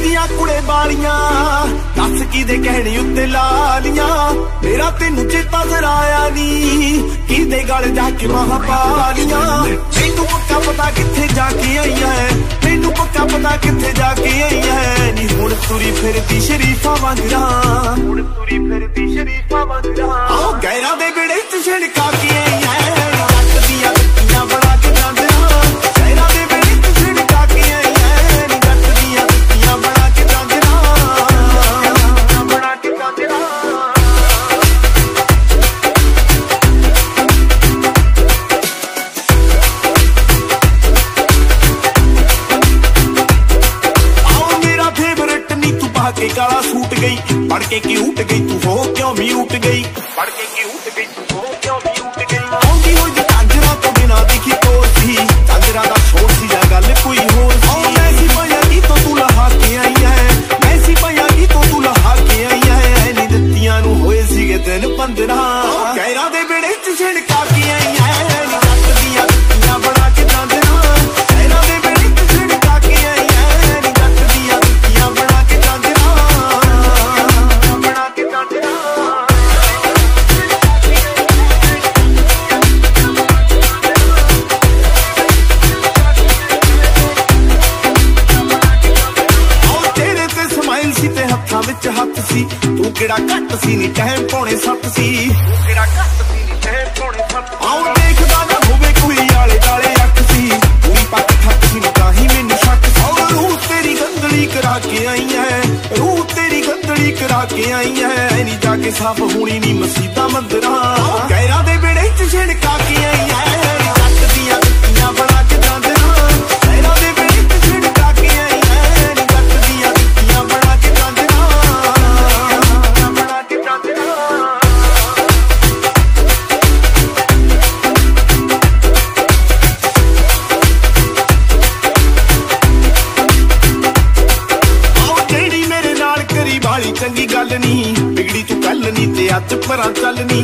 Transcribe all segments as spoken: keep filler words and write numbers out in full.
ਦੀਆਂ ਕੁੜੇ ਵਾਲੀਆਂ ਦੱਸ ਕਿਦੇ ਕਹਿਣੇ ਉੱਤੇ ਲਾਲੀਆਂ ਮੇਰਾ ਤੈਨੂੰ ਚੇਤਾ ਜ਼ਰਾਇਆ ਨੀ ਕਿਦੇ ਗਲ ਜਾ ਕੇ ਮਹਾਂ ਪਾਲੀਆਂ ਮੈਨੂੰ ਪੱਕਾ ਪਤਾ ਕਿੱਥੇ ਜਾ ਕੇ ਆਈਆਂ ਮੈਨੂੰ ਪੱਕਾ ਪਤਾ ਕਿੱਥੇ ਜਾ ਕੇ ਆਈਆਂ ਨੀ ਹੁਣ ਤੁਰੀ ਫਿਰਦੀ ਸ਼ਰੀਫਾਂ ਵਾਂਗਰਾਂ ਹੁਣ ਤੁਰੀ ਫਿਰਦੀ ਸ਼ਰੀਫਾਂ ਵਾਂਗਰਾਂ ਆਹ ਗੈਰਾਂ ਦੇ ਵਿੜੇ ਚ ਛਿੜਕਾ ਕੇ ਆਈਆਂ ਜੱਟ ਦੀਆਂ ਗੱਤੀਆਂ ਬਣਾ ਕੇ ਜਾਂਦਰਾਂ ਗੈਰਾਂ ਦੇ ਵਿੜੇ ਚ ਛਿੜਕਾ ਕੇ ਆਈਆਂ ਨੀ ਜੱਟ ਦੀਆਂ ਗੱਤੀਆਂ ਬਣਾ ਕੇ ਜਾਂਦਰਾਂ ਬਣਾ ਕੇ ਜਾਂਦਰਾਂ के काला सूट गई पढ़ के की उठ गई तू हो क्यों भी उठ गई पढ़ के की उठ गई तू हो क्यों भी उठ गई आउंदी होई झांजरा तो बिना दिखी तोर सी झांजरा दा शोर सी या गल कोई होर सी मैं सी पाया की तो तू लहा के आई है मैं सी पाया की तो तू लहा के आई है नी दत्तियां नु होए सीगे दिन पंद्रह गैरा दे बेड़े च छिड़का के आई है नी जट दियां दत्तियां बना के जांदरा गैरा दे बेड़े च छिड़का के आई है नी जट दियां दत्तियां बना के जांदरा हथ सी तू केड़ा घट सी नी टहम पौने सत सी तू केड़ा घट सी नी टहम पौने सत आऊं देखदा ना होवे कोई आले दाले अख सी पूरी पक थक सी ताही मैनू शक और रूह तेरी गंदली करा के आई है रूह तेरी गंदली करा के आई है नी जाके साफ होनी नी मसीदा मंदरा गैरा दे बेड़े च छिड़का के आई है जट दियां गत्तियां बना के जांदरा गैरा दे बेड़े च छिड़का के आई है नी जट दियां गत्तियां बना के जांदरा चंगी गल नी बिगड़ी तू कल नी ते अज परां चल नी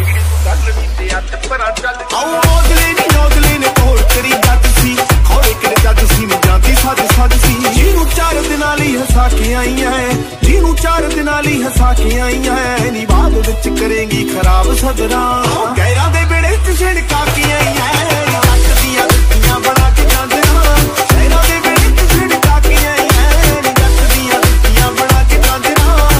औगले नी औगले ने तोड़ करी जज सी खौरे किड़े जज सी नी जाती सज सज सी जीनू चार दिनां लई हसा के आई है जीनू चार दिनां लई हसा के आई है नी बाद विच करेंगी खराब सदरा गैरा दे बेड़े च छिड़का के आई है जट दियां गत्तियां बना के जांदरा गैरा दे बेड़े च छिड़का के आई है नी जट दियां गत्तियां बना के जांदरा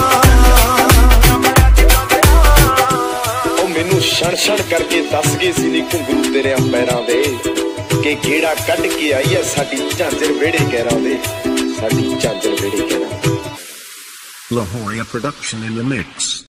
छण छण करके दस गए सी नी घुंगरू तेरे पैरां दे कि गेड़ा कढ के आई है साडी झांजर वेड़े गैरां दे साडी झांजर वेड़े गैरां। Lahoria production in the mix.